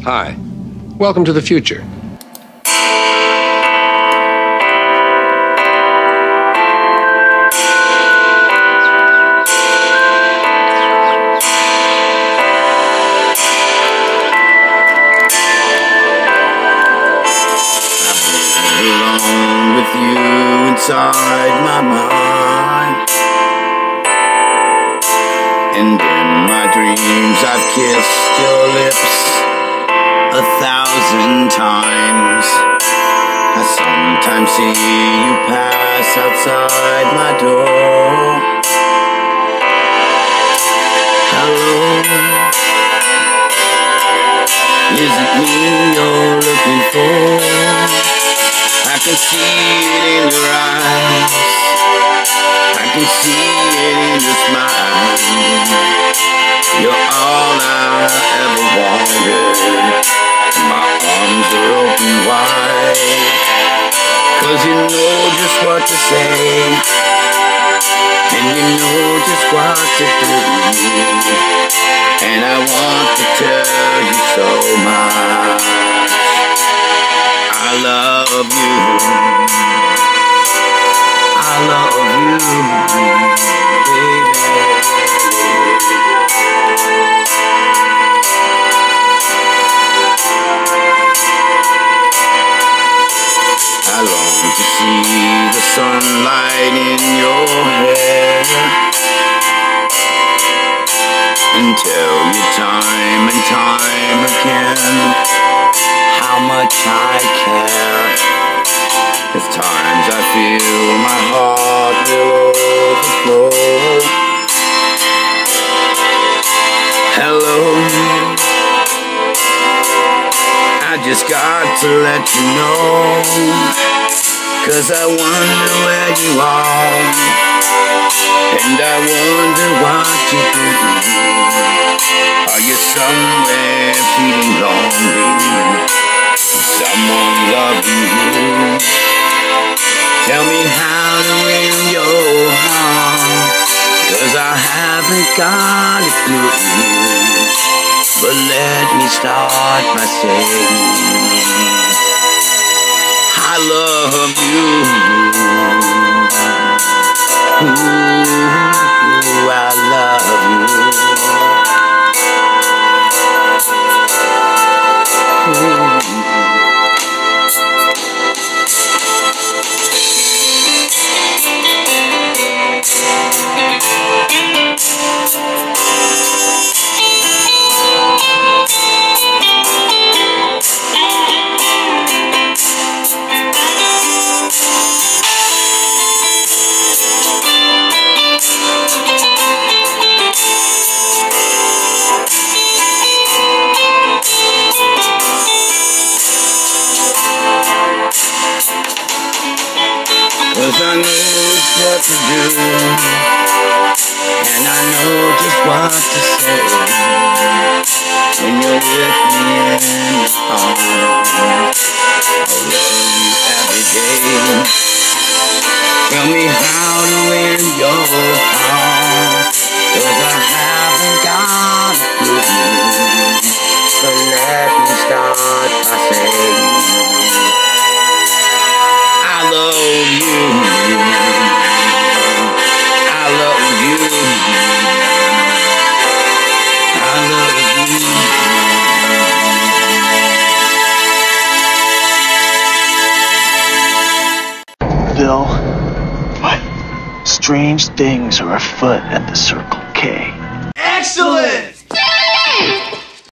Hi. Welcome to the future. Alone with you inside my mind, and in my dreams I've kissed your lips 1,000 times. I sometimes see you pass outside my door. Hello, is it me you're looking for? I can see it in your eyes, I can see it in your smile. You're all I ever wanted, my arms are open wide, 'cause you know just what to say, and you know just what to do, and I want to tell you so much. I love you, I love you, baby. I long to see the sunlight in your hair, and tell you time and time again how much I care. There's times I feel my heart will overflow. Hello, I just got to let you know, 'cause I wonder where you are, and I wonder what you do. Are you somewhere feeling lonely? Someone loving you? Tell me how to win your heart, 'cause I haven't got a clue. But let me start by saying I love you. Ooh, I love you. Cause I know just what to do, and I know just what to say, when you're with me in your arms. I'll love you every day. Tell me how to win your heart, 'cause I haven't got a clue. So let me start by saying I love you, I love you, I love you. Bill, what? Strange things are afoot at the Circle K. Excellent!